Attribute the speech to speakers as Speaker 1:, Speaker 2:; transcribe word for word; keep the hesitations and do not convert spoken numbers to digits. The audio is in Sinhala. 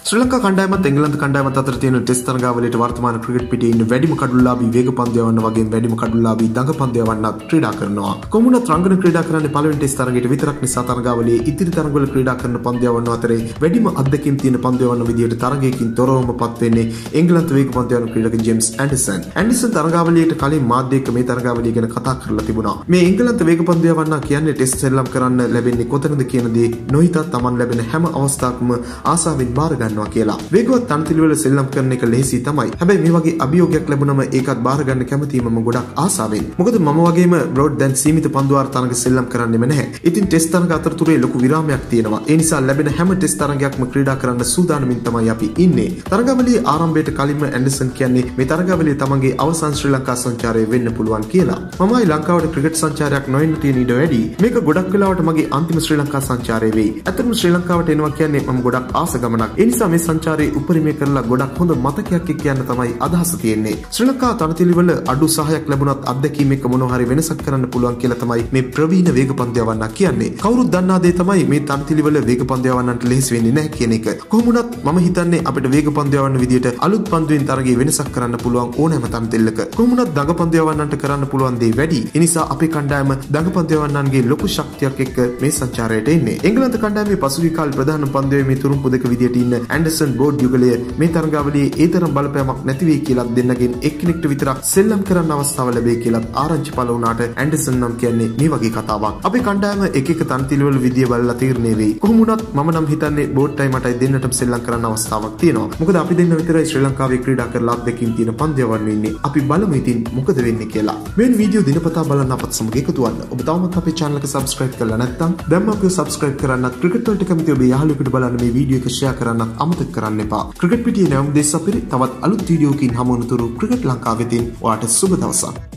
Speaker 1: ශ්‍රී ලංකා කණ්ඩායමත් එංගලන්ත කණ්ඩායමත් අතර තියෙන ටෙස්ට් තරගාවලියට වර්තමාන ක්‍රිකට් පිටියේ ඉන්න වැඩිම කඩුල්ලාභී වේග පන්දු යවන්න වගේම වැඩිම කඩුල්ලාභී දඟ පන්දු යවන්නත් ක්‍රීඩා කරනවා. කොමුණත් රංගන ක්‍රීඩා කරන්නේ පළවෙනි ටෙස්ට් තරගයට විතරක් නිසා තරගාවලියේ ඉතිරි තරගවල ක්‍රීඩා කරන පන්දු යවන්න අතරේ වැඩිම අත්දැකීම් තියෙන පන්දු යවන්න විදියට තරගයකින් තොරවම පත් වෙන්නේ එංගලන්ත වේග පන්දු යවන ක්‍රීඩක ජේම්ස් ඇන්ඩර්සන්. ඇන්ඩර්සන් තරගාවලියට කලින් මාධ්‍ය එක්ක මේ තරගාවලිය ගැන කතා කරලා තිබුණා. මේ එංගලන්ත වේග පන්දු යවන්න කියන්නේ ටෙස්ට් සෙල්ලම් කරන්න ලැබෙන්නේ කොතනද කියන දේ නොහිතා Taman ලැබෙන හැම අවස්ථාවකම ආසාවෙන් බාර ගන්නවා කියලා. වේගවත් තනතිලිවල සෙල්ලම් කරන එක ලේසි තමයි. හැබැයි මේ වගේ අභියෝගයක් ලැබුණම ඒකත් බාර ගන්න කැමතියි මම ගොඩක් ආසාවෙන්. මොකද මම වගේම බ්‍රෝඩ් දැන් සීමිත පන්දු වාර තරඟ සෙල්ලම් කරන්නෙම නැහැ. ඉතින් ටෙස්ට් තරඟ අතරතුරේ ලොකු විරාමයක් තියෙනවා. ඒ නිසා ලැබෙන හැම ටෙස්ට් තරඟයක්ම ක්‍රීඩා කරන්න සූදානමින් තමයි අපි ඉන්නේ. තරගාවලියේ ආරම්භයට කලින්ම ඇන්ඩර්සන් කියන්නේ මේ තරගාවලිය තමන්ගේ අවසන් ශ්‍රී ලංකා සංචාරය වෙන්න පුළුවන් කියලා. මමයි ලංකාවට ක්‍රිකට් සංචාරයක් නොවෙන්න තියෙන ඉඩ වැඩි. මේක ගොඩක් වෙලාවට මගේ අන්තිම ශ්‍රී ලංකා සංචාරය වෙයි. ඇත්තටම ශ්‍රී ලංකාවට එනවා කියන්නේ මම ගොඩක් ආස ගමනක්. ඒ නිසා මේ සංචාරයේ උපරිමය කරලා ගොඩක් හොඳ මතකයක් එක්ක යන්න තමයි අදහස තියෙන්නේ. ශ්‍රී ලංකා තනතිලිවල අඩු සහයක් ලැබුණත් අත්දැකීම් එක්ක මොනවා හරි වෙනසක් කරන්න පුළුවන් කියලා තමයි මේ ප්‍රවීණ වේග පන්දු යවන්න කියන්නේ. කවුරුත් දන්නා දේ තමයි මේ තනතිලිවල වේග පන්දු යවන්නන්ට ලෙහෙසි වෙන්නේ නැහැ කියන එක. කොහොම වුණත් මම හිතන්නේ අපිට වේග පන්දු යවන්න විදියට අලුත් පන්දුවෙන් තරගයේ වෙනසක් කරන්න පුළුවන් ඕනෑම තනතිල්ලක. කොහොම වුණත් දඟ පන්දු යවන්නන්ට කරන්න පුළුවන් දේ වැඩි. ඒ නිසා අපේ කණ්ඩායම දඟ පන්දු යවන්නන්ගේ ලොකු ශක්තියක් එක්ක මේ සංචාරයට එන්නේ. එංගලන්ත කණ්ඩායමේ පසුගිය කාලේ ප්‍රධාන පන්දුවේ මේ තුරුම්පු දෙක විදියට ඉන්න ඇන්ඩර්සන් බෝඩ් යුගලය මේ තරගාවලියේ ඒ තරම් බලපෑමක් නැති වෙයි කියලා දෙන්නගෙන් එක්කෙනෙක්ට විතරක් සෙල්ලම් කරන්න අවස්ථාව ලැබෙයි කියලා ආරංචි පළ වුණාට ඇන්ඩර්සන් නම් කියන්නේ මේ වගේ කතාවක්. අපේ කණ්ඩායම එක එක තනතිලිවල විදිය බලලා තීරණය වෙයි. කොහොම වුණත් මම නම් හිතන්නේ බෝඩ්ටයි මටයි දෙන්නටම සෙල්ලම් කරන්න අවස්ථාවක් තියෙනවා. මොකද අපි දෙන්න විතරයි ශ්‍රී ලංකාවේ ක්‍රීඩා කරලා අත්දැකීම් තියෙන පන්දු යවන්න ඉන්නේ. අපි බලමු ඉතින් මොකද වෙන්නේ කියලා. මේ වීඩියෝ දිනපතා බලන්න අපත් සමග එකතු වෙන්න. ඔබ තවමත් අපේ channel එක subscribe කරලා නැත්නම් දැන්ම අපිව subscribe කරන්නත් ක්‍රිකට් වලට කැමති ඔබේ යාළුවෙකුට බලන්න මේ වීඩියෝ එක share කරන්නත් අමතක කරන්න එපා. ක්‍රිකට් පිටියේ නැවුම් දෙස් අපිරි තවත් අලුත් වීඩියෝකින් හමු වනතුරු ක්‍රිකට් ලංකාවෙතින් ඔයාට සුබ දවසක්.